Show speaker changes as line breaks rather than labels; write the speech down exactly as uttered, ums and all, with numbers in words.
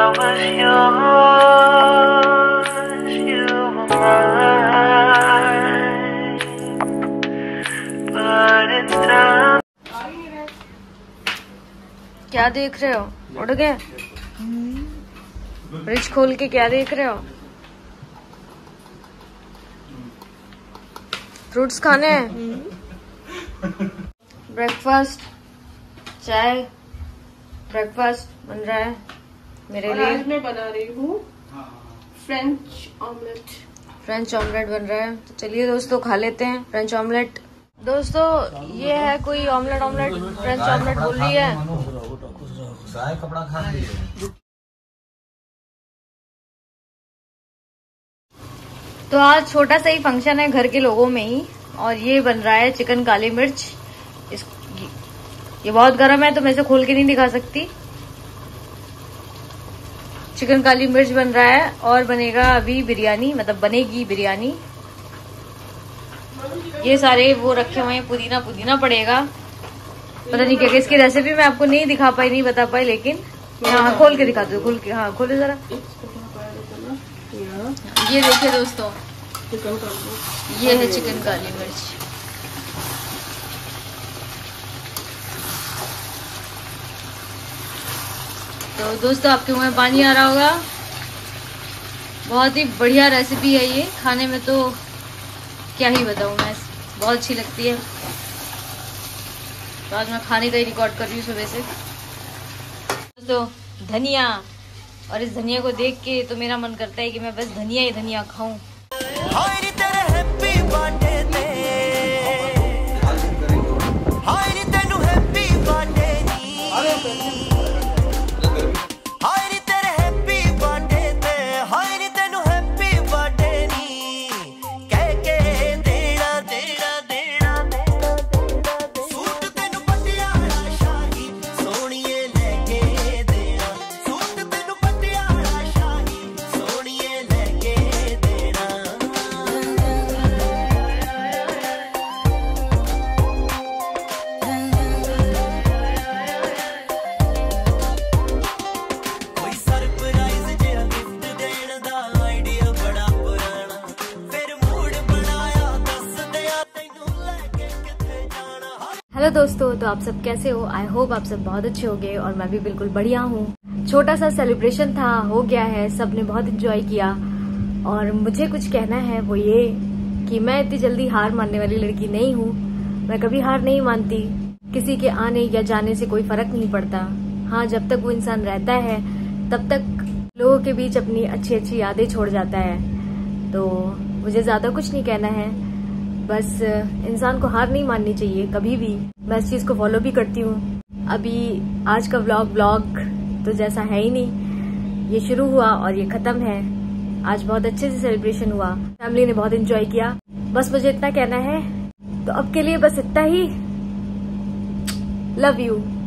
was yours, you were mine, but it's time.
क्या देख रहे हो? उड़ गए? फ्रिज खोल के क्या देख रहे हो? फ्रूट्स खाने हैं? ब्रेकफास्ट, चाय, ब्रेकफास्ट बन रहा है मेरे लिए।
आज मैं बना रही हूँ फ्रेंच ऑमलेट।
फ्रेंच ऑमलेट बन रहा है, तो चलिए दोस्तों खा लेते हैं फ्रेंच ऑमलेट। दोस्तों ये है कोई ऑमलेट ऑमलेट फ्रेंच ऑमलेट बोल रही है।
कपड़ा खा रही है।
तो आज छोटा सा ही फंक्शन है घर के लोगों में ही, और ये बन रहा है चिकन काली मिर्च। इस ये बहुत गर्म है तो मैं इसे खोल के नहीं दिखा सकती। चिकन काली मिर्च बन रहा है और बनेगा अभी बिरयानी, मतलब बनेगी बिरयानी। ये सारे वो रखे हुए हैं, पुदीना पुदीना पड़ेगा, पता नहीं क्या। इसकी रेसिपी मैं आपको नहीं दिखा पाई, नहीं बता पाई, लेकिन हाँ खोल के दिखा दो, खोल के हाँ खोले जरा। ये देखिए दोस्तों, ये है चिकन काली मिर्च। तो दोस्तों आपके मुंह में पानी आ रहा होगा। बहुत ही बढ़िया रेसिपी है ये, खाने में तो क्या ही बताऊं मैं, बहुत अच्छी लगती है। तो आज मैं खाने का ही रिकॉर्ड कर रही हूँ सुबह से। दोस्तों धनिया, और इस धनिया को देख के तो मेरा मन करता है कि मैं बस धनिया ही धनिया खाऊं। हेलो दोस्तों, तो आप सब कैसे हो? आई होप आप सब बहुत अच्छे होंगे और मैं भी बिल्कुल बढ़िया हूँ। छोटा सा सेलिब्रेशन था, हो गया है, सबने बहुत एंजॉय किया। और मुझे कुछ कहना है वो ये कि मैं इतनी जल्दी हार मानने वाली लड़की नहीं हूँ। मैं कभी हार नहीं मानती। किसी के आने या जाने से कोई फर्क नहीं पड़ता। हाँ, जब तक वो इंसान रहता है तब तक लोगों के बीच अपनी अच्छी अच्छी यादें छोड़ जाता है। तो मुझे ज्यादा कुछ नहीं कहना है, बस इंसान को हार नहीं माननी चाहिए कभी भी। मैं इस चीज को फॉलो भी करती हूँ। अभी आज का व्लॉग व्लॉग तो जैसा है ही नहीं, ये शुरू हुआ और ये खत्म है। आज बहुत अच्छे से सेलिब्रेशन हुआ, फैमिली ने बहुत एंजॉय किया। बस मुझे इतना कहना है, तो अब के लिए बस इतना ही। Love you.